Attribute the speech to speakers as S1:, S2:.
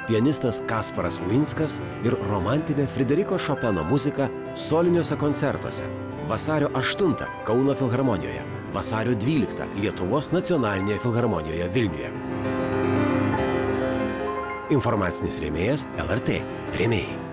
S1: pianistas Kasparas Uinskas ir romantinė Frederiko Šopeno muzika soliniuose koncertuose. Vasario 8 Kauno Philharmonijoje, vasario 12 Lietuvos nacionalinėje Philharmonijoje Vilniuje. Informacinis rėmėjas LRT. Rėmėjai.